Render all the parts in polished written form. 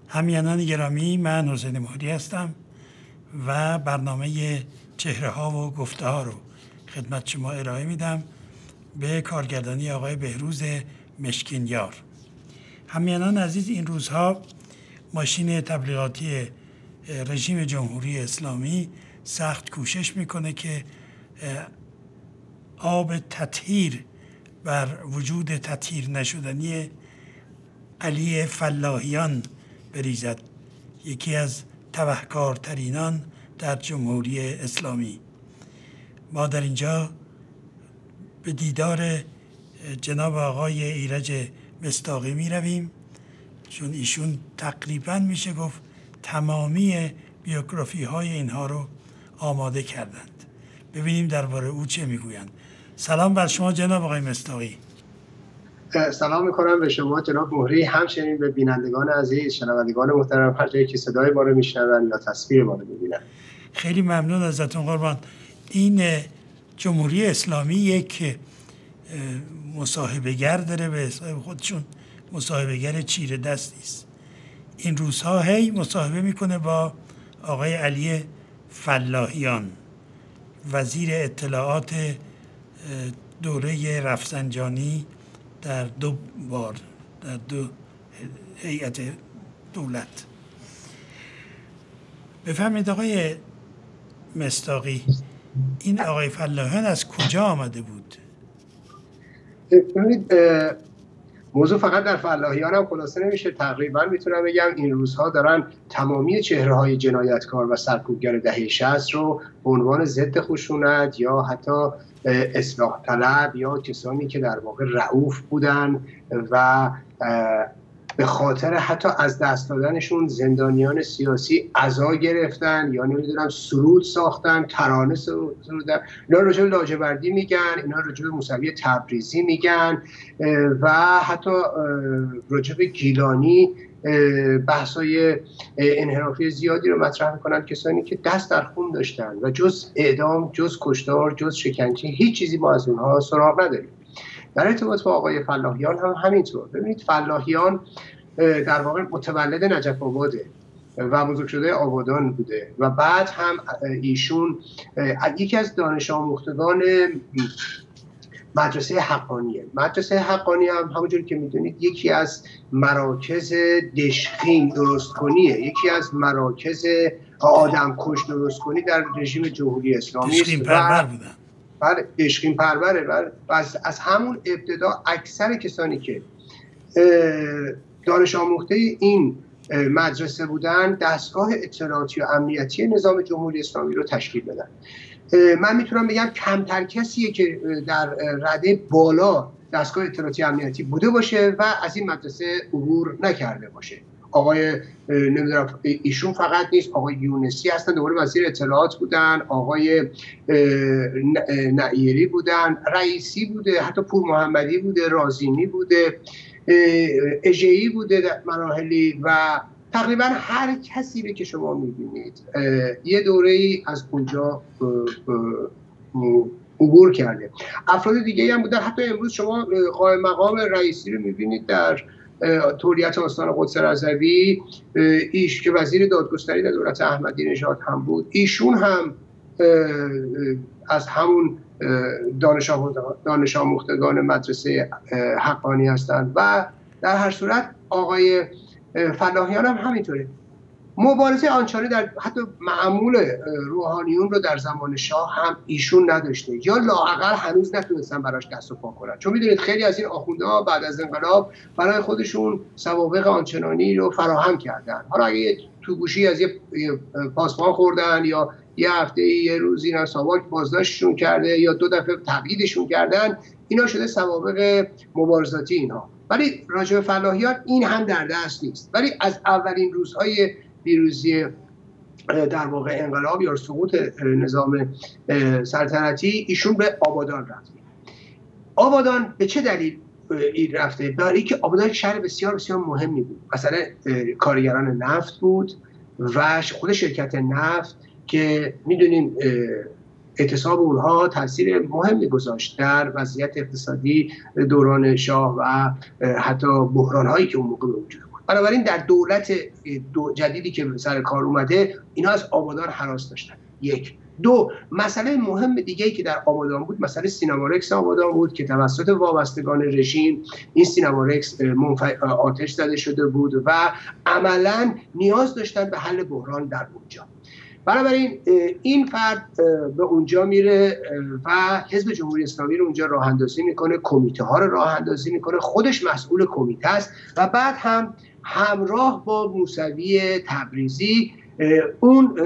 همیهنان گرامی، من حسین مهری هستم و برنامه چهره ها و گفته ها رو خدمت شما ارائه میدم به کارگردانی آقای بهروز مشکینیار. همیهنان عزیز، این روزها ماشین تبلیغاتی رژیم جمهوری اسلامی سخت کوشش میکنه که آب تطهیر بر وجود تطهیر نشدنی علی فلاحیان بریزد، یکی از تبهکارترینان در جمهوری اسلامی. ما در اینجا به دیدار جناب آقای ایرج مصداقی می رویم، چون ایشون تقریبا میشه گفت تمامی بیوگرافی های اینها رو آماده کردند. ببینیم درباره او چه میگویند. سلام بر شما جناب آقای مصداقی. سلام میکنم به شما جناب مهری، همچنین به بینندگان عزیز، شنوندگان محترم، هر جایی که صدای ما رو میشنون یا تصویر ما رو میبینن. خیلی ممنون ازتون قربان. این جمهوری اسلامی یک مصاحبه‌گر داره، به حساب خودشون مصاحبه‌گر چیره دستی است. این روزها هی مصاحبه میکنه با آقای علی فلاحیان، وزیر اطلاعات دوره رفسنجانی در دو هیئت دولت. بفرمایید آقای مصداقی، این آقای فلاحیان از کجا آمده بود؟ ببینید، موضوع فقط در فلاحیان هم خلاصه نمیشه. تقریبا میتونم بگم این روزها دارن تمامی چهره‌های جنایتکار و سرکوبگر دهه 60 رو به عنوان ضد خشونت یا حتی اصلاح طلب یا کسانی که در واقع رؤوف بودن و به خاطر حتی از دست دادنشون زندانیان سیاسی عزا گرفتن یا نمیدونم سرود ساختن، ترانه سرودن. اینا راجع به لاجوردی میگن، اینا راجع به موسوی تبریزی میگن و حتی راجع به گیلانی بحثای انحرافی زیادی رو مطرح میکنن، کسانی که دست در خون داشتن و جز اعدام، جز کشتار، جز شکنجه هیچ چیزی ما از اونها سراغ نداریم. در ارتباط با آقای فلاحیان هم همینطور. ببینید، فلاحیان در واقع متولد نجف آباده و بزرگ شده آبادان بوده و بعد هم ایشون یکی از دانش آموختگان مدرسه حقانیه. مدرسه حقانی هم همونجوری که میدونید یکی از مراکز دشخیم درستکنیه، یکی از مراکز آدم کش درستکنی در رژیم جمهوری اسلامی است. بله، دشخیم پروره. بله. از همون ابتدا اکثر کسانی که دانش آموخته این مدرسه بودن دستگاه اطلاعاتی و امنیتی نظام جمهوری اسلامی رو تشکیل دادن. من میتونم بگم کمتر کسیه که در رده بالا دستگاه اطلاعاتی امنیتی بوده باشه و از این مدرسه عبور نکرده باشه. آقای نمیدونم ایشون فقط نیست، آقای یونسی هستن، دوباره وزیر اطلاعات بودن، آقای نعیری بودن، رئیسی بوده، حتی پور محمدی بوده، رازیمی بوده، اژه‌ای بوده در مراحلی و تقریبا هر کسی رو که شما میبینید یه دوره‌ای از اونجا عبور کرده. افراد دیگه هم بودن. حتی امروز شما قائم مقام رئیسی رو میبینید در تولیت آستان قدس رضوی، ایش که وزیر دادگستری در دولت احمدی نژاد هم بود، ایشون هم از همون دانش آموختگان مدرسه حقانی هستند و در هر صورت آقای فلاحیان هم همینطوره. مبارزه آنچنانی در حتی معمول روحانیون رو در زمان شاه هم ایشون نداشته یا لااقل هنوز نتونستن براش دست و پا کنن، چون میدونید خیلی از این آخوندها بعد از انقلاب برای خودشون سوابق آنچنانی رو فراهم کردن. حالا اگه تو گوشی از یه پاسبان خوردن یا یه هفته یه روزی اینا ساواک بازداشتشون کرده یا 2 دفعه تبعیدشون کردن، اینا شده سوابق مبارزاتی اینها. ولی راجع به فلاحیان این هم در دست نیست. ولی از اولین روزهای پیروزی در واقع انقلاب یا سقوط نظام سلطنتی ایشون به آبادان رفت. آبادان به چه دلیل این رفته؟ برای اینکه آبادان شهر بسیار بسیار مهمی بود. مثلا کارگران نفت بود و خود شرکت نفت که میدونیم اعتصاب اونها تاثیر مهمی گذاشت در وضعیت اقتصادی دوران شاه و حتی بحران‌هایی که اون موقع به وجود آمد. بنابراین در دولت جدیدی که سر کار اومده اینا از آبادان هراس داشتن. یک. دو، مسئله مهم دیگه‌ای که در آبادان بود مسئله سینمارکس آبادان بود که توسط وابستگان رژیم این سینمارکس آتش زده شده بود و عملاً نیاز داشتن به حل بحران در اونجا. بنابراین این فرد به اونجا میره و حزب جمهوری اسلامی رو اونجا راه اندازی میکنه، کمیته ها رو راه اندازی میکنه، خودش مسئول کمیته است و بعد هم همراه با موسوی تبریزی اون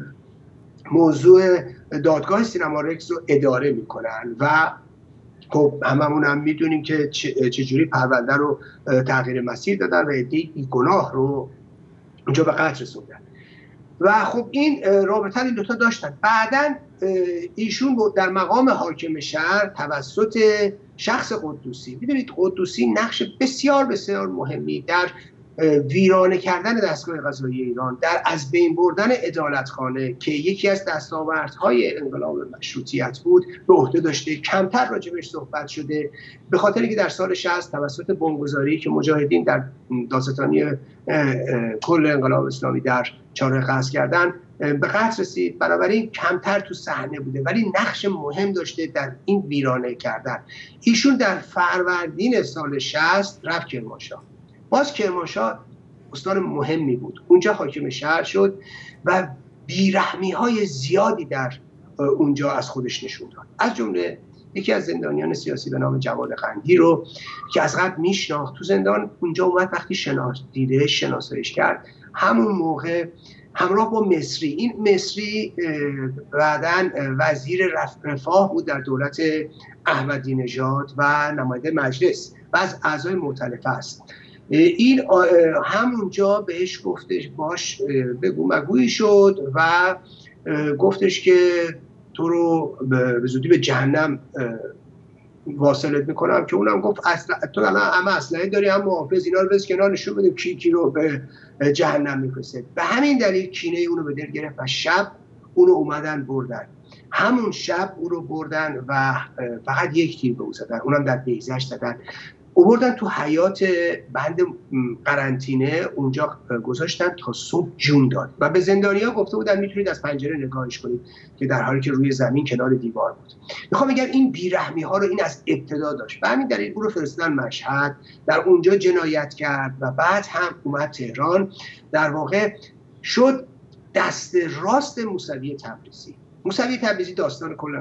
موضوع دادگاه سینمارکس رو اداره میکنن و خب هممون هم میدونیم که چجوری پرونده رو تغییر مسیر دادن و عده‌ای بیگناه رو اونجا به قتل رسوندن و خب این رابطه این دوتا داشتن. بعدن ایشون در مقام حاکم شهر توسط شخص قدوسی، میدونید قدوسی نقش بسیار بسیار مهمی در ویرانه کردن دستگاه قضایی ایران، در از بین بردن عدالتخانه که یکی از دستاوردهای انقلاب مشروطیت بود به عهده داشته. کمتر راجبش صحبت شده به خاطر اینکه در سال 60 توسط بمبگذاری که مجاهدین در دادستانی کل انقلاب اسلامی در چهارراه قصد کردن به قتل رسید، بنابراین کمتر تو صحنه بوده ولی نقش مهم داشته در این ویرانه کردن. ایشون در فروردین سال 60 رفت کرمانشاه. باز کرمانشاه استان مهمی بود، اونجا حاکم شهر شد و بیرحمی‌های زیادی در اونجا از خودش نشون داد. از جمله یکی از زندانیان سیاسی به نام جواد قندی رو که از قبل میشناخت تو زندان اونجا اومد، وقتی شناساییش کرد همون موقع همراه با مصری، این مصری بعداً وزیر رفاه بود در دولت احمدی نژاد و نماینده مجلس و از اعضای مؤتلفه است. این همونجا بهش گفتش باش بگو مگویی شد و گفتش که تو رو به زودی به جهنم واصلت میکنم، که اونم گفت تو الان همه اسلحه داری هم محافظ، اینا رو بس کنار نشون بده کی رو به جهنم میفرسته. به همین دلیل کینه اونو به دل گرفت و شب اونو اومدن بردن. همون شب او رو بردن و فقط یک تیر به او زدن، اونم در بیضه‌اش زدن، بردن تو حیات بند قرنطینه اونجا گذاشتن تا صبح جون داد و به زندانی‌ها گفته بودن میتونید از پنجره نگاهش کنید که در حالی که روی زمین کنار دیوار بود. میخوام بگم این بیرحمی‌ها رو این از ابتدا داشت. به همین دلیل او رو فرستادن مشهد، در اونجا جنایت کرد و بعد هم اومد تهران، در واقع شد دست راست موسوی تبریزی. موسوی تبریزی داستان کل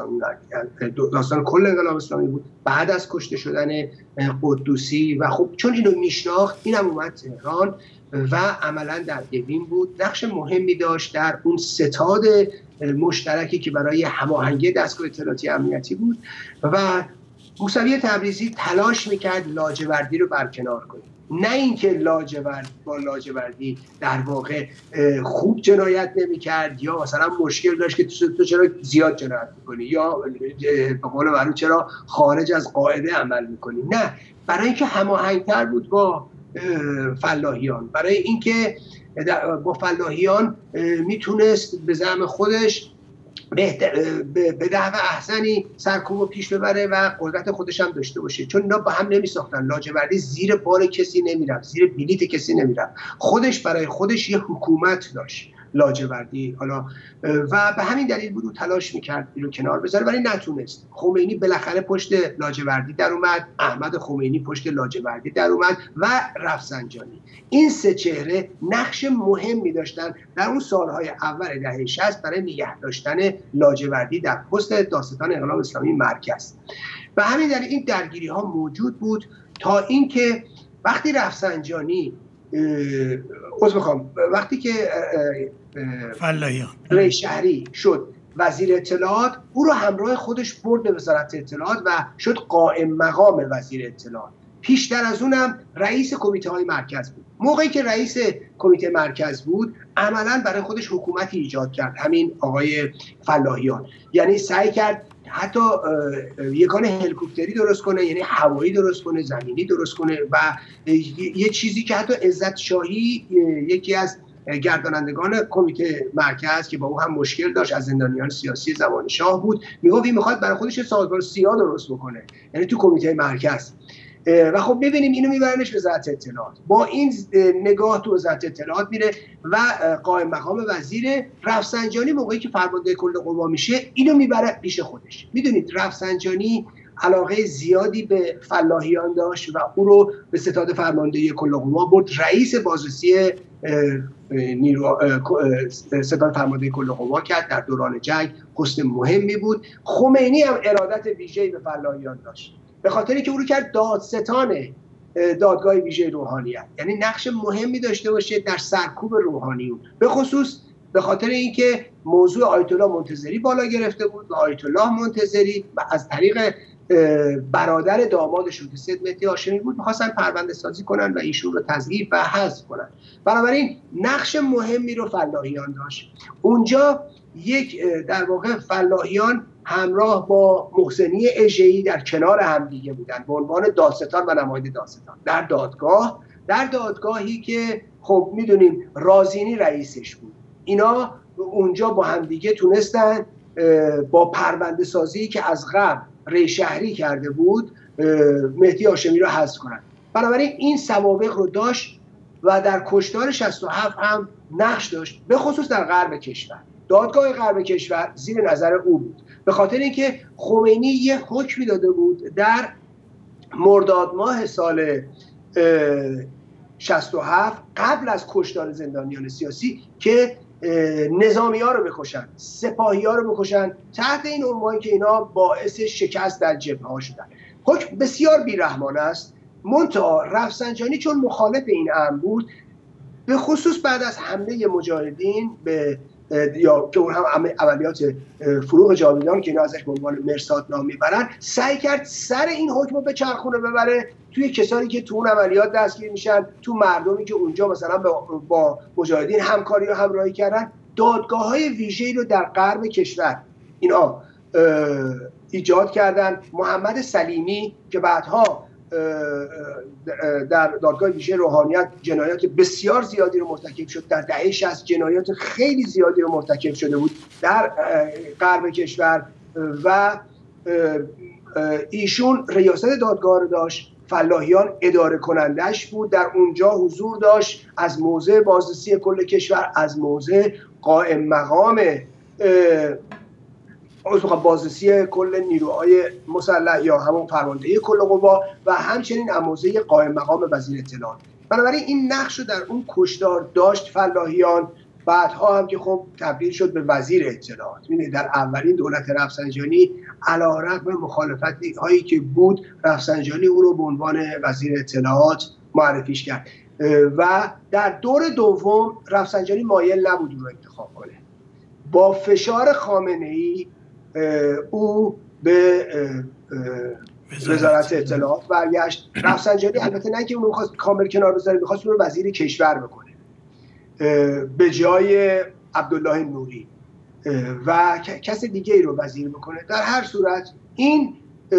انقلاب اسلامی بود بعد از کشته شدن قدوسی و خب چون اینو میشناخت اینم اومد تهران و عملا در اوین بود، نقش مهمی داشت در اون ستاد مشترکی که برای هماهنگی دستگاه اطلاعاتی امنیتی بود و موسوی تبریزی تلاش میکرد لاجوردی رو برکنار کنه، نه اینکه لاجوردی در واقع خوب جنایت نمی‌کرد یا مثلا مشکل داشت که تو چرا زیاد جنایت می‌کنی یا به قول معروف چرا خارج از قاعده عمل می‌کنی، نه، برای اینکه هماهنگ‌تر بود با فلاحیان، برای اینکه با فلاحیان میتونست به زعم خودش به دعوه احسنی سرکوب پیش ببره و قدرت خودش هم داشته باشه، چون اینا با هم نمیساختن. لاجوردی زیر بار کسی نمیرفت، زیر بلیت کسی نمیرفت، خودش برای خودش یه حکومت داشت لاجوردی. حالا و به همین دلیل بود تلاش میکرد اینو کنار بذاره ولی نتونست. خمینی بالاخره پشت لاجوردی در اومد، احمد خمینی پشت لاجوردی در اومد و رفسنجانی. این سه چهره نقش مهمی داشتن در اون سالهای اول دهه 60 برای نگه داشتن لاجوردی در پست دادستان انقلاب اسلامی مرکز. به همین دلیل این درگیری ها موجود بود تا اینکه وقتی رفسنجانی وقتی که فلاحیان رئیس شهری شد وزیر اطلاعات، او رو همراه خودش برد به وزارت اطلاعات و شد قائم مقام وزیر اطلاعات. پیشتر از اونم رئیس کمیته های مرکز بود. موقعی که رئیس کمیته مرکز بود عملاً برای خودش حکومتی ایجاد کرد، همین آقای فلاحیان، یعنی سعی کرد حتی یگان هلیکوپتری درست کنه، یعنی هوایی درست کنه، زمینی درست کنه و یه چیزی که حتی عزت شاهی یکی از گردانندگان کمیته مرکز که با او هم مشکل داشت، از زندانیان سیاسی زمان شاه بود، میگفت این میخواد برای خودش سازمان سیا درست بکنه، یعنی تو کمیته مرکز. و خب ببینیم اینو میبرنش وزارت اطلاعات. با این نگاه تو وزارت اطلاعات میره و قائم مقام وزیر رفسنجانی موقعی که فرمانده کل قوا میشه اینو میبره پیش خودش. میدونید رفسنجانی علاقه زیادی به فلاحیان داشت و او رو به ستاد فرماندهی کل قوا برد رئیس بازرسی ستاد فرماندهی کل قوا کرد. در دوران جنگ پست مهمی بود. خمینی هم ارادت ویژه‌ای به فلاحیان داشت به خاطری که او رو کرد دادستان دادگاه ویژه روحانیت، یعنی نقش مهمی داشته باشه در سرکوب روحانیون، به خصوص به خاطر اینکه موضوع آیت الله منتظری بالا گرفته بود و آیت الله منتظری و از طریق برادر دامادشون که سید مهدی هاشمی بود می‌خواستن پرونده سازی کنن و ایشون رو تضعیف و حذف کنن. بنابراین نقش مهمی رو فلاحیان داشت اونجا. یک در واقع فلاحیان همراه با محسنی اژه‌ای در کنار همدیگه بودن به عنوان دادستان و نماینده دادستان در دادگاهی که خب میدونیم رازینی رئیسش بود. اینا اونجا با همدیگه تونستن با پرونده سازی که از قبل ری شهری کرده بود مهدی هاشمی رو حذف کنن. بنابراین این سوابق رو داشت و در کشتار 67 هم نقش داشت، به خصوص در غرب کشور. دادگاه غرب کشور زیر نظر او بود به خاطر اینکه خمینی یه حکمی داده بود در مرداد ماه سال 67 قبل از کشتار زندانیان سیاسی که نظامی ها رو بکشن، سپاهی ها رو بکشن تحت این عنوان که اینا باعث شکست در جبهه ها شدن. حکم بسیار بیرحمانه است. منتها رفسنجانی چون مخالف این امر بود، به خصوص بعد از حمله مجاهدین به یا که اون هم عملیات فروغ جاویدان که اینا ازش به عنوان مرصاد نام میبرن، سعی کرد سر این حکم رو به چرخونه ببره توی کسانی که تو اون عملیات دستگیر میشن، تو مردمی که اونجا مثلا با مجاهدین همکاری و همراهی کردن. دادگاه‌های ویژه‌ای رو در غرب کشور اینا ایجاد کردن. محمد سلیمی که بعدها در دادگاه ویژه روحانیت جنایات بسیار زیادی رو مرتکب شد، در دهه 60 جنایات خیلی زیادی رو مرتکب شده بود در غرب کشور و ایشون ریاست دادگاه رو داشت. فلاحیان اداره کنندش بود، در اونجا حضور داشت، از موضع بازرسی کل کشور، از موضع قائم مقام بازرسی کل نیروهای مسلح یا همون فرماندهی کل قوا و همچنین اموزه قائم مقام وزیر اطلاعات. بنابراین این نقش رو در اون کشتار داشت فلاحیان. بعدها هم که خب تبدیل شد به وزیر اطلاعات. می‌بینید در اولین دولت رفسنجانی علیرغم مخالفتی هایی که بود، رفسنجانی او رو به عنوان وزیر اطلاعات معرفیش کرد و در دور دوم رفسنجانی مایل نبود رو انتخاب کنه. با فشار خامنه‌ای او به وزارت اطلاعات برگشت. رفسنجانی البته نه که اون می‌خواست کامل کنار بذاره، می‌خواست اون رو وزیر کشور بکنه به جای عبدالله نوری و کس دیگه ای رو وزیر بکنه. در هر صورت این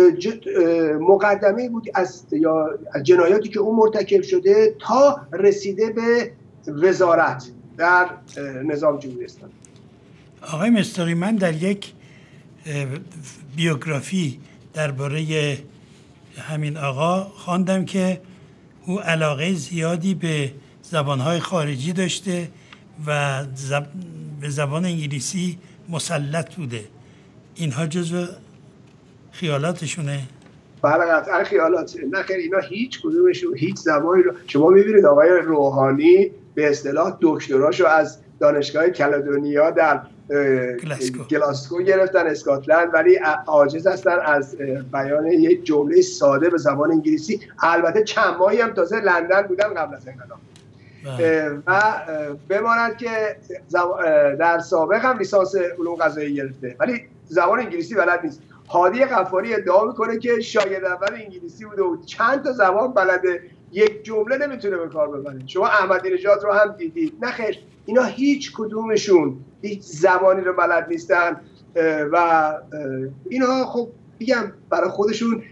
مقدمه بود از جنایاتی که اون مرتکب شده تا رسیده به وزارت در نظام جمهوری اسلامی. آقای مصداقی، من در یک بیوگرافی درباره همین آقا خواندم که او علاقه زیادی به زبانهای خارجی داشته و به زبان انگلیسی مسلط بوده. اینها جزو خیالاتشونه؟ بله قطعا خیالات. نه خیر، اینا هیچ کدومشون هیچ زبانی رو شما میبینید آقای روحانی به اصطلاح دکتراشو از دانشگاه کلدونیا در گلاسکو گرفتن، اسکاتلند، ولی عاجز هستن از بیان یک جمله ساده به زبان انگلیسی. البته چند ماهی هم تازه لندن بودن قبل از انقلاب و بماند که در سابق هم لیسانس علوم قضایی گرفته ولی زبان انگلیسی بلد نیست. هادی غفاری ادعا میکنه که شاگرد اول انگلیسی بوده و چند تا زبان بلده، یک جمله نمیتونه به کار ببره. شما احمدی نژاد رو هم دیدید. نه خیر، اینا هیچ کدومشون هیچ زبانی رو بلد نیستن و اینا خب میگم برای خودشون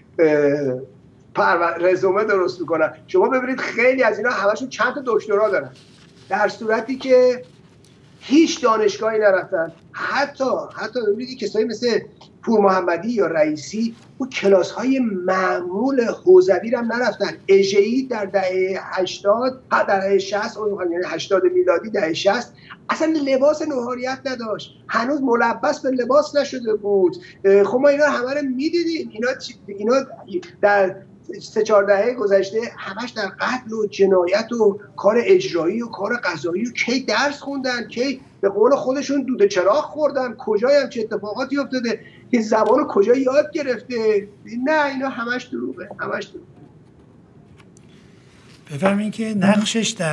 رزومه درست میکنن. شما ببینید خیلی از اینا همشون چند تا دکترا دارن در صورتی که هیچ دانشگاهی نرفتن. حتی ببینید کسایی مثل پور محمدی یا رئیسی اون کلاس های معمول حوزوی هم نرفتن. اژه‌ای در دهه 80 در دهه 60 یعنی 80 میلادی دهه 60 اصلا لباس نهاریت نداشت، هنوز ملبس به لباس نشده بود. خب ما اینا همه رو میدیدیم. اینا در 3-4 دهه گذشته همش در قتل و جنایت و کار اجرایی و کار قضایی و کی درس خوندن، کی به قول خودشون دود چراغ خوردن، کجای هم چه اتفاقاتی افتاده، که زبانو کجا یاد گرفته. نه اینا همش دروغه، همش دروغه. بفهمین که نقشش در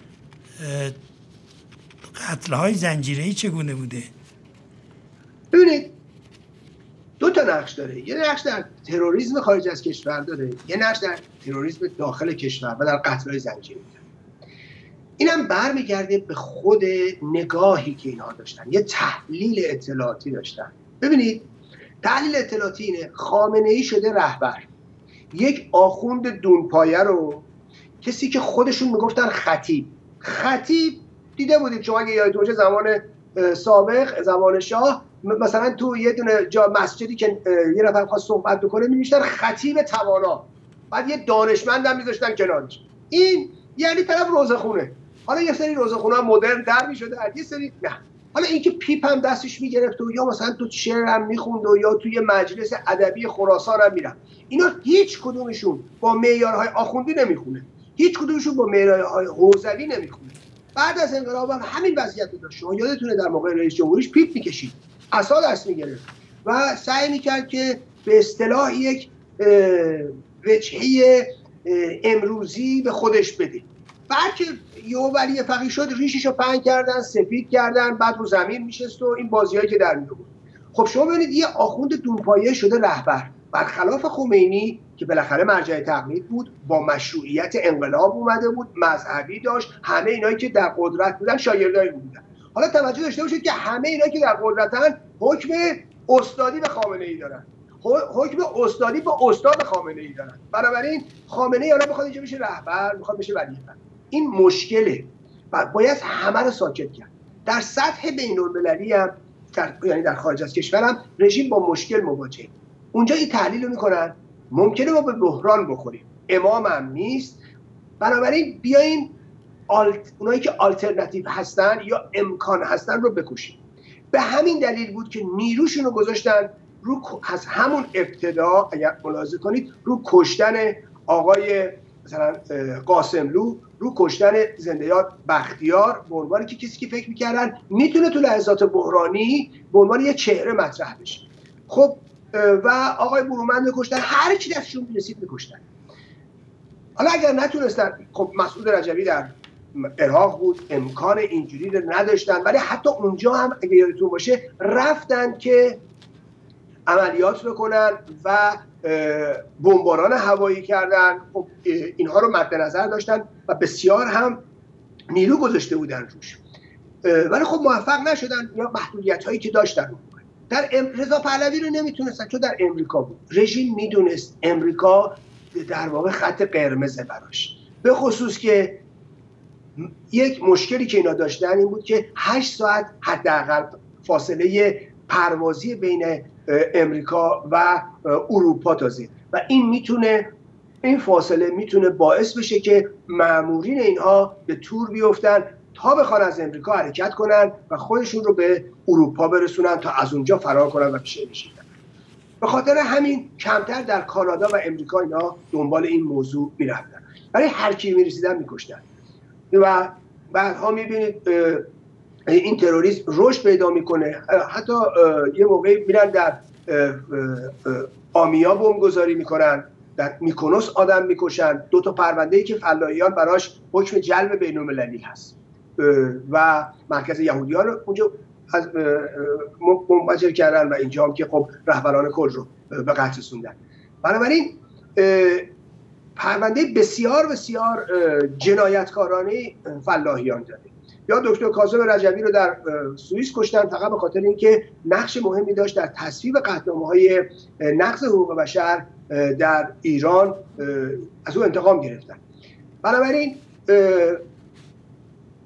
قتل‌های زنجیره‌ای چگونه بوده؟ ببینید 2 تا نقش داره. یه نقش در تروریسم خارج از کشور داره، یه نقش در تروریسم داخل کشور و در قتل‌های زنجیره‌ای داره. اینم برمیگرده به خود نگاهی که اینها داشتن، یه تحلیل اطلاعاتی داشتن. ببینید تحلیل اطلاعاتی اینه خامنه‌ای شده رهبر، یک آخوند دونپایه رو کسی که خودشون میگفتن خطیب دیده بودید شما اگه یادتون باشه زمان سابق، زمان شاه، مثلا تو یه دونه جا مسجدی که یه نفر خواست صحبت بکنه می‌نوشتن خطیب توانا، بعد یه دانشمند هم می‌ذاشتن کنارش. این یعنی طرف روزخونه. حالا یه سری روزخونه‌ها مدرن در می‌شده، یه سری نه. حالا اینکه پیپ هم دستش می‌گرفت و یا مثلا تو شعر هم می‌خوند و یا توی مجلس ادبی خراسان هم میرفت، اینا هیچ کدومشون با معیارهای آخوندی نمیخونه، هیچ کدومشون با معیارهای حوزوی نمیخونه. بعد از انقلاب هم همین وضعیت رو داشت. شما یادتونه در موقع رئیس جمهوریش پیپ می‌کشید، عصا دست می‌گرفت و سعی می‌کرد که به اصطلاح یک وجهه امروزی به خودش بده. بعد که یه ولی فقیه شد ریششو پهن کردن، سفید کردن، بعد رو زمین میشست و این بازیایی که در می‌آورد. خب شما ببینید یه آخوند دونپایه شده رهبر، برخلاف خمینی که بالاخره مرجع تقلید بود، با مشروعیت انقلاب اومده بود، مذهبی داشت، همه اینایی که در قدرت بودن شاگردای بودن. حالا توجه داشته باشید که همه اینایی که در قدرتن حکم استادی به خامنه‌ای دارن، حکم استادی به استاد خامنه‌ای دارن. بنابراین خامنه‌ای حالا بخواد اینجا بشه رهبر، میخواد بشه ولی فقیه. این مشکله و باید همه رو ساکت کرد. در سطح بین‌المللی هم یعنی در خارج از کشور هم رژیم با مشکل مواجهه. اونجا این تحلیل رو میکنن ممکنه ما به بحران بخوریم، امام هم نیست، بنابراین بیایم اونایی که آلترناتیو هستن یا امکان هستن رو بکشیم. به همین دلیل بود که نیروشون رو گذاشتن رو از همون ابتدا، اگر ملاحظه کنید، رو کشتن آقای مثلا قاسملو، رو کشتن زنده‌یاد بختیار، به عنوان که کسی که فکر میکردن میتونه تو لحظات بحرانی به عنوان یه چهره مطرح بشه. خب و آقای برومند میکشتن، هر کی دستشون میرسید میکشتن. حالا اگر نتونستن، خب مسعود رجبی در عراق بود، امکان اینجوری رو نداشتن، ولی حتی اونجا هم اگه یادتون باشه رفتن که عملیات بکنن و بمباران هوایی کردن. خب اینها رو مد نظر داشتن و بسیار هم نیرو گذاشته بودن روش، ولی خب موفق نشدن یا محدودیت هایی که داشتن. در رضا پهلوی رو نمیتونستن چون در امریکا بود. رژیم میدونست امریکا در واقع خط قرمزه براش، به خصوص که یک مشکلی که اینا داشتن این بود که 8 ساعت حداقل فاصله پروازی بین امریکا و اروپا تازه، و این فاصله میتونه باعث بشه که مامورین اینها به تور بیفتن تا بخوان از امریکا حرکت کنن و خودشون رو به اروپا برسونن تا از اونجا فرار کنن و پیش بشینن. به خاطر همین کمتر در کانادا و امریکا اینا دنبال این موضوع میرفتن، برای هر کی میرسیدن میکشتن. و بعدها میبینید این تروریسم رشد پیدا میکنه. حتی یه موقعی میرن در آمیا بمبگذاری میکنن، در میکونوس آدم میکشن. 2 تا پرونده‌ای که فلاحیان براش حکم جلب بین‌المللی هست و مرکز یهودیان رو اونجا از منفجر کردن و اینجا هم که خب رهبران کل رو به قتل رسوندن. بنابراین پرونده بسیار بسیار جنایتکارانه فلاحیان داره. یا دکتر کاظم رجبی رو در سوئیس کشتن فقط به خاطر اینکه نقش مهمی داشت در تصویب قطعنامه‌های نقض حقوق بشر در ایران، از او انتقام گرفتن. بنابراین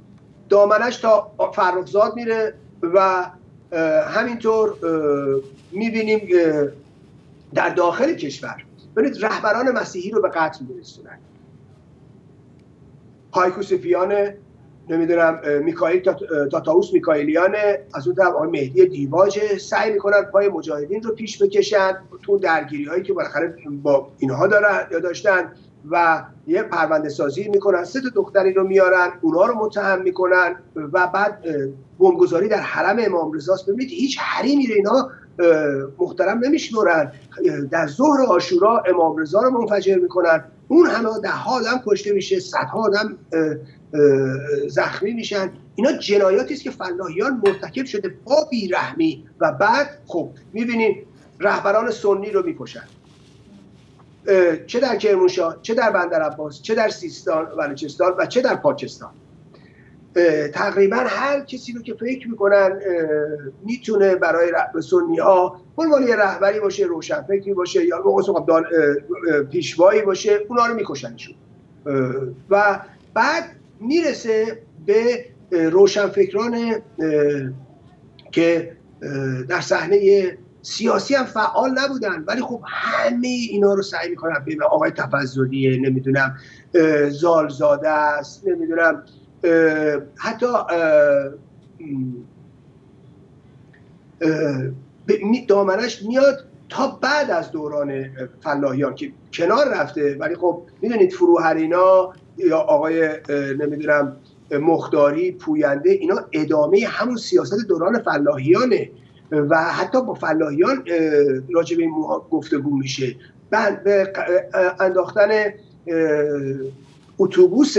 دامنش تا فرخزاد میره و همینطور میبینیم در داخل کشور ببینید رهبران مسیحی رو به قتل میرسونن. هایکو سفیان، نمیدونم میکائیل تاتاووس میکائیلیان، از اون طرف آقای مهدی دیواجه، سعی میکنن پای مجاهدین رو پیش بکشن تو درگیری هایی که بالاخره با اینها دارن یا داشتن و یه پرونده سازی میکنن. 3 دختری رو میارن، اونها رو متهم میکنن و بعد بمبگذاری در حرم امام رضاست. ببینید هیچ حریمی رو اینا محترم نمیشمرن. در ظهر عاشورا امام رضا رو منفجر میکنن، اون همه 10 آدم کشته میشه، 100 آدم زخمی میشن. اینا جنایاتی است که فلاحیان مرتکب شده با بیرحمی و بعد خب میبینین رهبران سنی رو میکشن، چه در کرمانشاه، چه در بندرعباس، چه در سیستان و بلوچستان و چه در پاکستان. تقریبا هر کسی رو که فکر میکنن میتونه برای سنی ها عنوان رهبری باشه، روشنفکری باشه یا پیشوایی باشه، اونا رو میکشنشون. و بعد میرسه به روشنفکران که در صحنه سیاسی هم فعال نبودن ولی خب همه اینا رو سعی میکنن. ببین آقای تفضلیه، نمیدونم زالزاده است، نمیدونم حتی دامنش میاد تا بعد از دوران فلاحیان که کنار رفته، ولی خب میدونید فروهرینا یا آقای نمیدونم مختاری، پوینده، اینا ادامه همون سیاست دوران فلاحیانه و حتی با فلاحیان راجع به این گفتگو میشه. به انداختن اتوبوس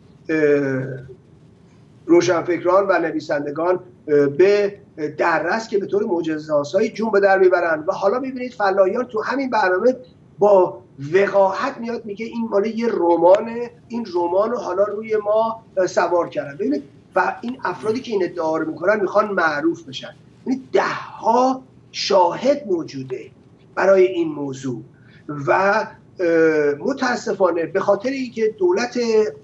روشنفکران و نویسندگان به دررس که به طور معجزه‌آسایی جون به در میبرن و حالا میبینید فلاحیان تو همین برنامه با وقاحت میاد میگه این مال یه رمانه، این رمان رو حالا روی ما سوار کردن. ببینید و این افرادی که این ادعا رو میکنن میخوان معروف بشن. ببینید 10 شاهد موجوده برای این موضوع و متاسفانه به خاطر اینکه دولت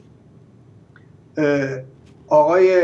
آقای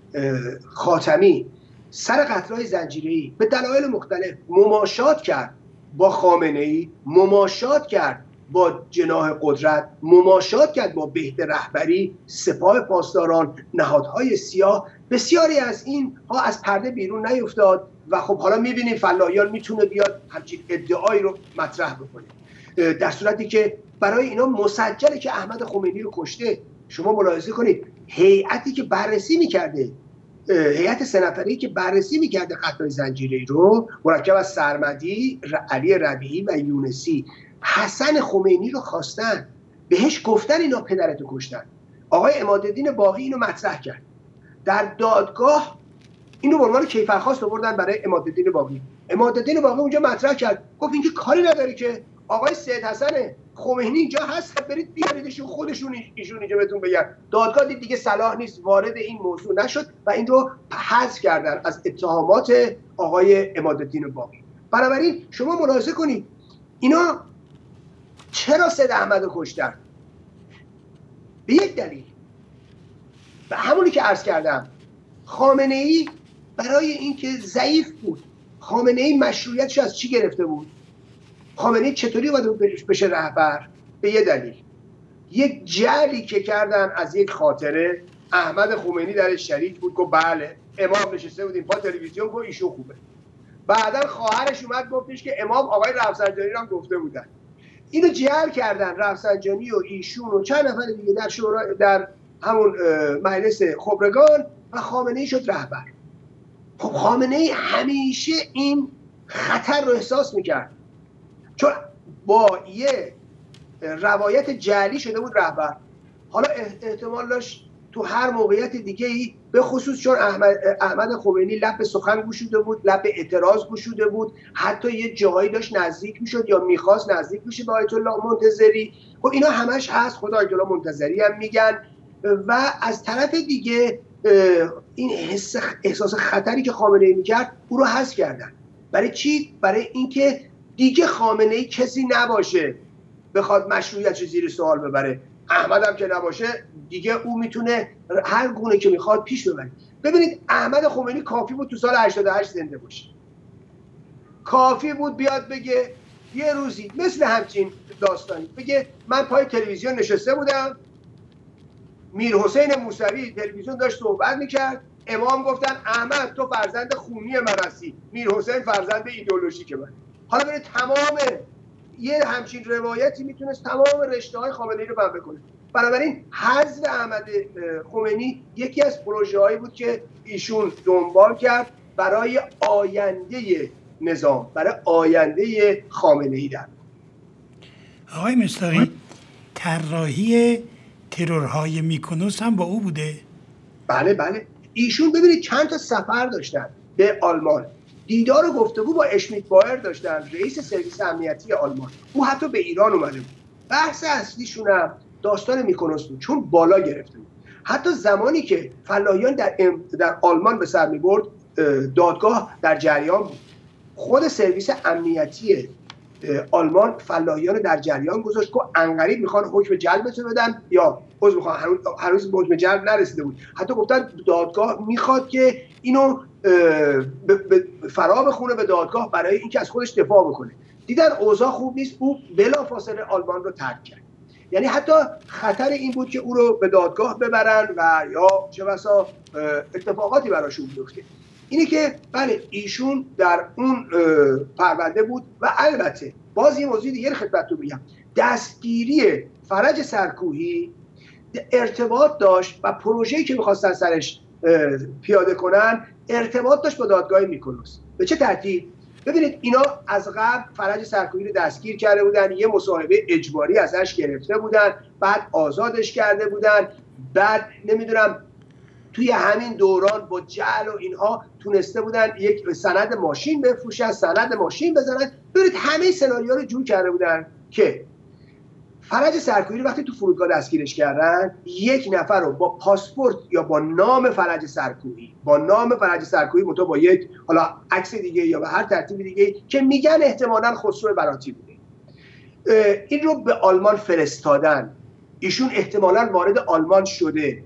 خاتمی سر قتل‌های زنجیره‌ای به دلایل مختلف مماشات کرد با خامنه‌ای، مماشات کرد با جناح قدرت، مماشات کرد با بهت رهبری، سپاه پاسداران، نهادهای سیاه، بسیاری از این ها از پرده بیرون نیفتاد و خب حالا میبینیم فلاحیان میتونه بیاد همچین ادعایی رو مطرح بکنه، در صورتی که برای اینا مسجله که احمد خمینی رو کشته. شما ملاحظه کنید هیئتی که بررسی میکرده، هیئت 3 نفری که بررسی میکرده قتل زنجیره‌ای رو، مرکب از سرمدی، علی ربیعی و یونسی، حسن خمینی رو خواستن، بهش گفتن اینا پدرتو کشتن. آقای عمادالدین باقی اینو مطرح کرد در دادگاه، اینو به عنوان کیفرخواست آوردن برای عمادالدین باقی. عمادالدین باقی اونجا مطرح کرد، گفت اینکه کاری نداره که آقای سید حسن خمینی اینجا هست، برید بیاریدشون، خودشون ایشون اینجا بهتون بگن. دادگاه دید دیگه صلاح نیست، وارد این موضوع نشد و این رو حذف کردن از اتهامات آقای عمادالدین باقی. بنابراین شما ملاحظه کنید اینا چرا سید احمد رو کشتن؟ به یک دلیل، و همونی که عرض کردم، خامنه‌ای برای اینکه ضعیف بود. خامنه‌ای مشروعیتش از چی گرفته بود؟ خامنه‌ای چطوری باید بشه رهبر؟ به یه دلیل، یک جعلی که کردن از یک خاطره، احمد خمینی درش شریک بود، گفت بله امام نشسته بود این پا تلویزیون، گفت ایشون خوبه. بعدن خواهرش اومد گفتش که امام آقای رفسنجانی رو هم گفته بودن. اینو جعل کردن، رفسنجانی و ایشون و چند نفر دیگه در شورا، در همون مجلس خبرگان، و خامنه‌ای شد رهبر. خب خامنه‌ای همیشه این خطر رو احساس میکرد، چون با یه روایت جعلی شده بود رهبر. حالا احتمال داشت تو هر موقعیت دیگه‌ای، به خصوص چون احمد خمینی لب به سخن گشوده بود، لب به اعتراض گشوده بود، حتی یه جاهایی داشت نزدیک میشد یا میخواست نزدیک بشه به آیت الله منتظری. خب اینا همش هست، خود آیت الله منتظری هم میگن. و از طرف دیگه این احساس خطری که خامنه‌ای میکرد او رو حذف کردن. برای چی؟ برای اینکه دیگه خامنه‌ای کسی نباشه بخواد مشروعیتش زیر سوال ببره. احمد هم که نباشه دیگه او میتونه هر گونه که میخواد پیش ببره. ببینید احمد خمینی کافی بود تو سال 88 زنده باشه. کافی بود بیاد بگه یه روزی مثل همچین داستانی بگه من پای تلویزیون نشسته بودم، میر حسین موسوی تلویزیون داشت صحبت میکرد، امام گفتن احمد تو فرزند خونی من هستی، میر حسین فرزند ایدئولوژیک من. حالا ببینید تمام یه همچین روایتی میتونست تمام رشته های خامنه‌ای رو بمب کنه. بنابراین حذف احمد خمینی یکی از پروژه هایی بود که ایشون دنبال کرد برای آینده نظام، برای آینده خامنه‌ای. در آقای مصداقی طراحی ترورهای میکونوس هم با او بوده؟ بله بله. ایشون ببینید چند تا سفر داشتن به آلمان، دیدار و گفتگو با اشمیت بایر داشتن، رئیس سرویس امنیتی آلمان. او حتی به ایران اومده بود. بحث اصلیشون هم داستان میکونوس بود، چون بالا گرفته بود. حتی زمانی که فلاحیان در آلمان به سر میبرد، دادگاه در جریان بود. خود سرویس امنیتی آلمان فلاحیان در جریان گذاشت که انقریب میخوان حکم جلبتو بدن، یا هنوز حکم جلب نرسیده بود. حتی گفتن دادگاه میخواد که اینو فرا بخونه به دادگاه برای اینکه از خودش دفاع بکنه. دیدن اوضاع خوب نیست، او بلافاصله آلمان رو ترک کرد. یعنی حتی خطر این بود که او رو به دادگاه ببرن و یا چه بسا اتفاقاتی براشون بیفته. اینه که بله ایشون در اون پرونده بود. و البته باز یه موضوع دیگه خدمتتون بگم، دستگیری فرج سرکوهی ارتباط داشت و پروژه‌ای که می‌خواستن سرش پیاده کنن ارتباط داشت با دادگاه میکونوس. به چه ترتیب؟ ببینید اینا از قبل فرج سرکوهی رو دستگیر کرده بودن، یه مصاحبه اجباری ازش گرفته بودن، بعد آزادش کرده بودن، بعد نمیدونم توی همین دوران با جعل و اینها تونسته بودن یک سند ماشین بفروشن، سند ماشین بزنن. ببینید همه سناریو رو جور کرده بودن که فرج سرکوهی رو وقتی تو فرودگاه دستگیرش کردن، یک نفر رو با پاسپورت یا با نام فرج سرکوهی، مطابق با یک حالا عکس دیگه یا به هر ترتیب دیگه که میگن احتمالاً خسرو براتی بوده، این رو به آلمان فرستادن. ایشون احتمالاً وارد آلمان شده.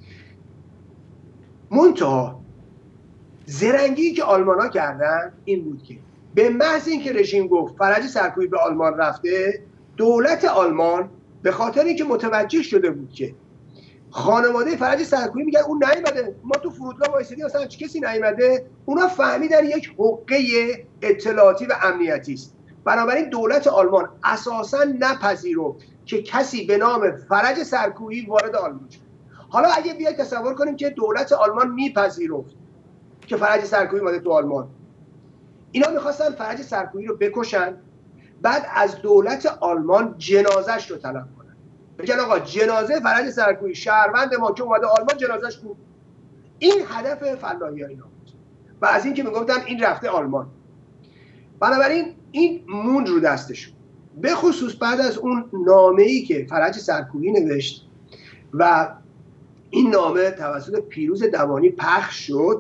منتها زرنگی که آلمان‌ها کردن این بود که به محض اینکه رژیم گفت فرج سرکوهی به آلمان رفته، دولت آلمان به خاطر اینکه متوجه شده بود که خانواده فرج سرکوهی میگن اون نیومده، ما تو فرودگاه وایسادیم اصلا کسی نیومده، اونا فهمیدن یک حقه اطلاعاتی و امنیتی است. بنابراین دولت آلمان اساساً نپذیرفت که کسی به نام فرج سرکوهی وارد آلمان شد. حالا اگه بیاید تصور کنیم که دولت آلمان میپذیرفت که فرج سرکوهی اومده تو آلمان، اینا میخواستن فرج سرکوهی رو بکشن، بعد از دولت آلمان جنازش رو طلب کنن، بگن آقا جنازه فرج سرکوهی شهروند ما که اومده آلمان جنازش کو. این هدف فلاحیان اینا بود و از این که میگفتن این رفته آلمان. بنابراین این موند رو دستشون، به خصوص بعد از اون نامه‌ای که فرج سرکوهی نوشت و این نامه توسط پیروز دوانی پخش شد،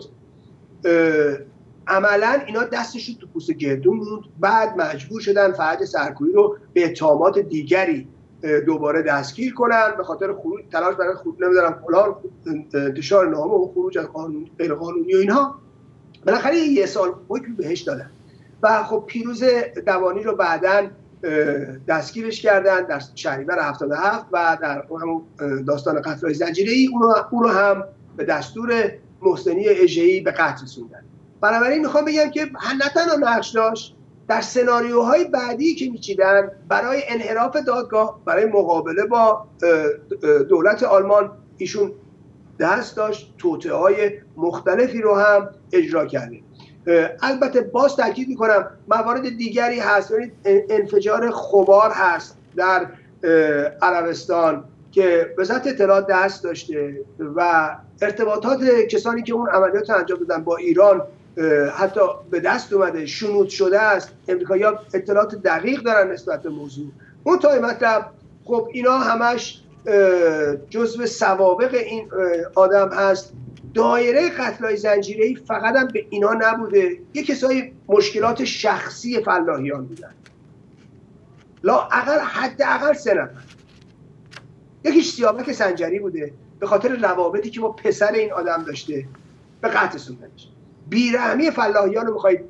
عملا اینا دستشون تو پوست گردون بود. بعد مجبور شدن فرج سرکوهی رو به اتهامات دیگری دوباره دستگیر کنن به خاطر خروج، تلاش برای خروج، نمیدونم فلان، انتشار نامه و خروج از قانون غیر قانونی و اینها. بالاخره یه سال حکم بهش دادن و خب پیروز دوانی رو بعداً دستگیرش کردن در شهریور 77 و در همون داستان قتل‌های زنجیره‌ای اون رو هم به دستور محسنی اژه‌ای به قتل رسوندن. بنابراین میخوام بگم که نه تنها نقش داشت در سناریوهای بعدی که میچیدن برای انحراف دادگاه، برای مقابله با دولت آلمان، ایشون دست داشت، توطئه‌های مختلفی رو هم اجرا کرده. البته باز تاکید میکنم موارد دیگری هست، انفجار خبار هست در عربستان که وزارت اطلاعات دست داشته و ارتباطات کسانی که اون عملیات انجام دادن با ایران حتی به دست اومده، شنود شده است. امریکایی‌ها اطلاعات دقیق دارن نسبت به موضوع. اون تا مطلب خب اینا همش جزو سوابق این آدم هست. دایره قتل‌های زنجیره‌ای فقط هم به اینا نبوده، یه کسای مشکلات شخصی فلاحیان بودن، لااقل حداقل 3 نفر. یکیش سیامک سنجری بوده، به خاطر روابطی که با پسر این آدم داشته به قتل رسوندنش. بیرحمی فلاحیان رو میخواید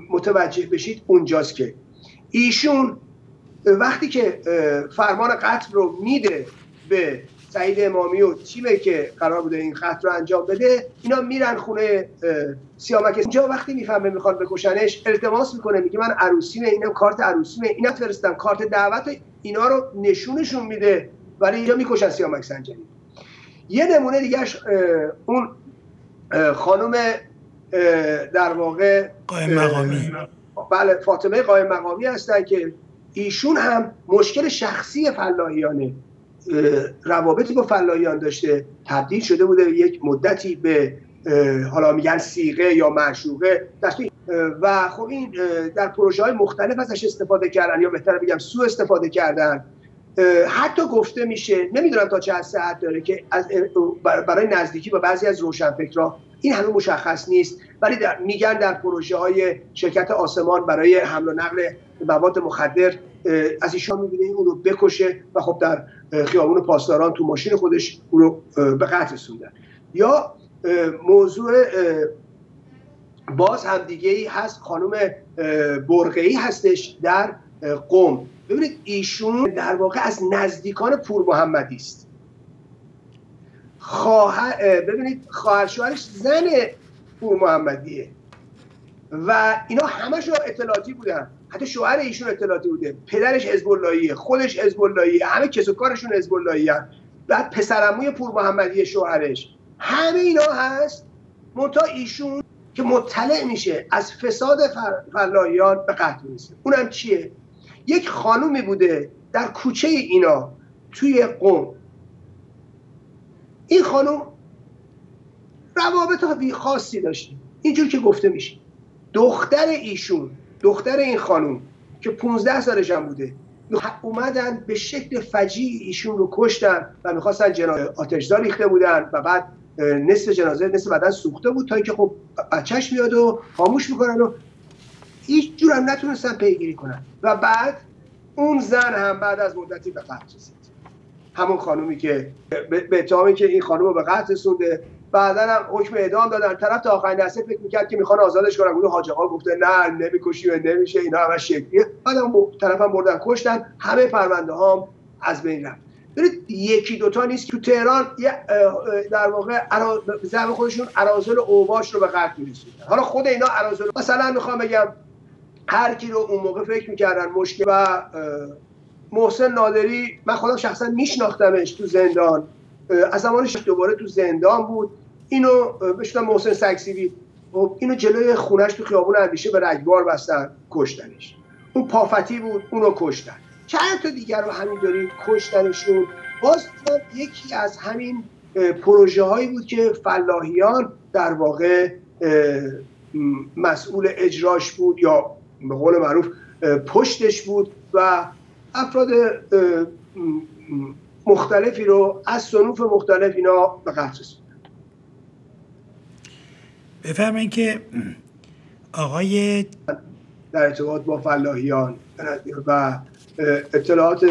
متوجه بشید اونجاست که ایشون وقتی که فرمان قتل رو میده به سعید امامی و تیمی که قرار بوده این قتل رو انجام بده، اینا میرن خونه سیامک. اونجا وقتی میفهمه میخوان بکشنش التماس میکنه، میگه من عروسیمه، اینم کارت عروسیمه، اینا فرستم کارت دعوت اینا رو نشونشون میده، ولی اینجا میکشن سیامک سنجری. یه نمونه دیگهش اون خانم در واقع قائم مقامی، بله فاطمه قائم مقامی هستن که ایشون هم مشکل شخصی فلاحیانه، روابطی با فلاحیان داشته، تبدیل شده بوده یک مدتی به حالا میگن صیغه یا معشوقه و خب این در پروژه های مختلف ازش استفاده کردن، یا بهتر بگم سوء استفاده کردن. حتی گفته میشه، نمیدونم تا چه صحت داره، که برای نزدیکی با بعضی از روشنفکرها این همه مشخص نیست، ولی میگن در پروژه های شرکت آسمان برای حمل و نقل مواد مخدر از ایشان میبینه اون رو بکشه و خب در خیابون پاسداران تو ماشین خودش اون رو به قتل رسوندن. یا موضوع باز هم دیگه ای هست، خانم برقعی هستش در قم. ببینید ایشون در واقع از نزدیکان پور محمدی است. ببینید خواهر شوهرش زن پور محمدیه و اینا همشون اطلاعاتی بودن، حتی شوهر ایشون اطلاعاتی بوده، پدرش حزب اللهیه، خودش حزب اللهیه، همه کس و کارشون حزب اللهیه، بعد پسرعموی پور محمدی شوهرش، همه اینا هست. منتها ایشون که مطلع میشه از فساد فلاحیان به قتل میرسه. اونم چیه؟ یک خانومی بوده در کوچه اینا توی قم. این خانوم روابط خاصی داشته، اینجور که گفته میشه. دختر ایشون، دختر این خانوم که 15 سالش هم بوده، اومدن به شکل فجیع ایشون رو کشتن و میخواستن آتش‌زا ریخته بودن و بعد نصف جنازه، نصف بدن سوخته بود، تا اینکه خب بچهش میاد و خاموش میکنن و هیچ جور هم نتونستن پیگیری کنن. و بعد اون زن هم بعد از مدتی به قتل رسید، همون خانومی که به اتهامی که این خانوم رو به قتل رسونده. بعدا هم حکم اعدام دادن. طرف تا آخرین لحظه فکر میکرد که میخوان آزادش کنن، اون حاج آقا گفته نه نمیکشی و نمیشه، اینا همش شکلیه. بعدم طرف هم بردن کشتن، همه پرونده هام از بین رفت. ببینید یکی دوتا نیست. تو تهران در واقع زعم خودشون اراذل اوباش رو به قتل می‌رسوندن. حالا خود اینا اراذل، مثلا میخوام بگم هر کی رو اون موقع فکر می‌کردن مشکل، و محسن نادری من خودم شخصا میشناختمش تو زندان، از زمانش دوباره تو زندان بود. اینو بهش محسن سکسیوی، اینو جلوی خونش تو خیابون اندیشه به رگبار بستن، کشتنش. اون پافتی بود، اونو کشتن. چند تا دیگر رو همینطوری کشتنشون. باز یکی از همین پروژه هایی بود که فلاحیان در واقع مسئول اجراش بود، یا به قول معروف پشتش بود و افراد مختلفی رو از صنوف مختلف اینا به قتل رسوندن. بفرمایید که آقای در ارتباط با فلاحیان و اطلاعات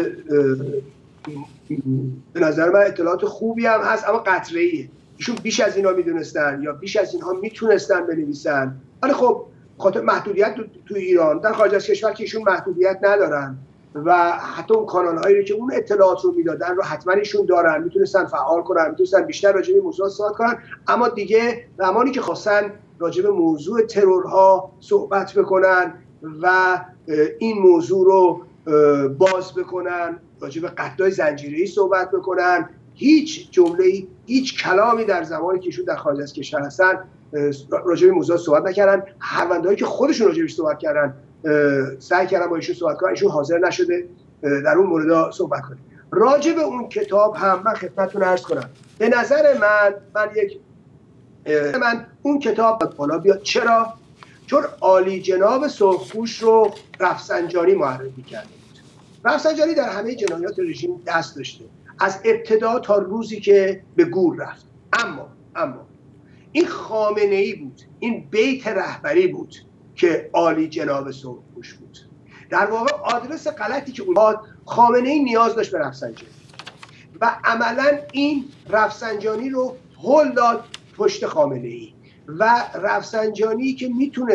به نظر من اطلاعات خوبی هم هست، اما قطره‌ایه. ایشون بیش از اینا میدونستن یا بیش از اینها میتونستن بنویسن، ولی خب خاطر محدودیت تو ایران، در خارج از کشور که ایشون محدودیت ندارن و حتی اون کانال‌هایی رو که اون اطلاعات رو میدادن رو حتما ایشون دارن، میتونستن فعال کنن، میتونستن بیشتر راجع به موضوع صحبت کنن. اما دیگه زمانی که خواستن راجع به موضوع ترورها صحبت بکنن و این موضوع رو باز بکنن، راجع به قتل‌های زنجیره‌ای صحبت بکنن، هیچ جمله‌ای، هیچ کلامی در زمانی که ایشون در خارج از کشور هستن راجع به موضوع صحبت نکردن. هروندهایی که خودشون راجع بهش صحبت کردن سعی کردن با ایشون صحبت کنن، ایشون حاضر نشده در اون مورد صحبت کنه. راجع به اون کتاب هم من خدمتتون عرض کنم، به نظر من اون کتاب بالا بیاد. چرا؟ چون عالی جناب سرخپوش رو رفسنجانی معرفی کرده بود. رفسنجانی در همه جنایات رژیم دست داشته، از ابتدا تا روزی که به گور رفت. اما این خامنه‌ای بود، این بیت رهبری بود که عالی جناب سرخپوش بود. در واقع آدرس غلطی که اون خامنه‌ای نیاز داشت به رفسنجانی و عملاً این رفسنجانی رو هل داد پشت خامنه‌ای. و رفسنجانی که میتونست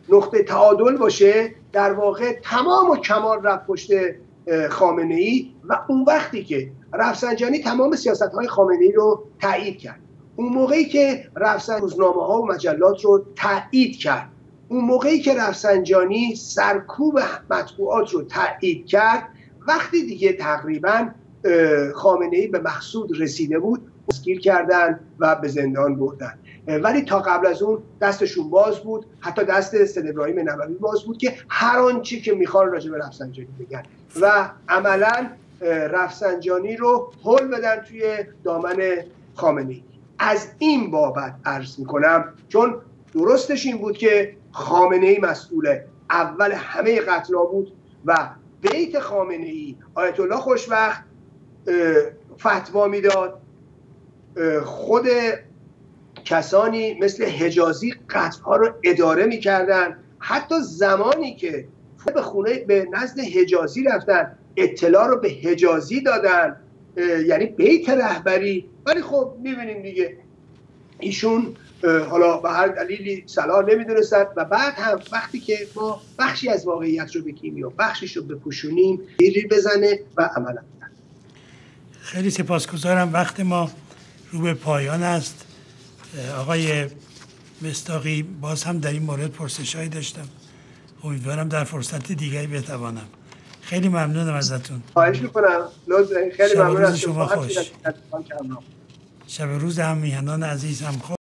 نقطه تعادل باشه، در واقع تمام و کمال رفت پشت خامنه‌ای و اون وقتی که رفسنجانی تمام سیاست‌های خامنه‌ای رو تایید کرد، اون موقعی که رفسنجانی روزنامه‌ها و مجلات رو تایید کرد، اون موقعی که رفسنجانی سرکوب مطبوعات رو تایید کرد، وقتی دیگه تقریباً خامنه‌ای به مقصود رسیده بود، دستگیر کردن و به زندان بردن. ولی تا قبل از اون دستشون باز بود، حتی دست سید ابراهیم نووی باز بود که هر آنچه که میخوان راجع به رفسنجانی بگن و عملاً رفسنجانی رو هل بدن توی دامن خامنه‌ای. از این بابت عرض میکنم، چون درستش این بود که خامنه‌ای مسئول اول همه قتل‌ها بود و بیت خامنه‌ای آیت الله خوشبخت فتوا میداد، خود کسانی مثل حجازی قتل‌ها رو اداره میکردن، حتی زمانی که به نزد حجازی رفتن اطلاع رو به حجازی دادن، یعنی بیت رهبری. ولی خب میبینیم دیگه ایشون حالا به هر دلیلی صلاح نمیدونستند و بعد هم وقتی که ما بخشی از واقعیت رو بگیم یا بخشیش رو بپوشونیم دیری بزنه و عملا. خیلی سپاسگزارم، وقت ما رو به پایان است. آقای مصداقی، باز هم در این مورد پرسش‌هایی داشتم، امیدوارم در فرصت دیگری بتوانم. خیلی ممنونم ازتون. خواهش میکنم. خیلی ممنون از شما خوش. شما. شب روز هم میهنان عزیز هم خوش.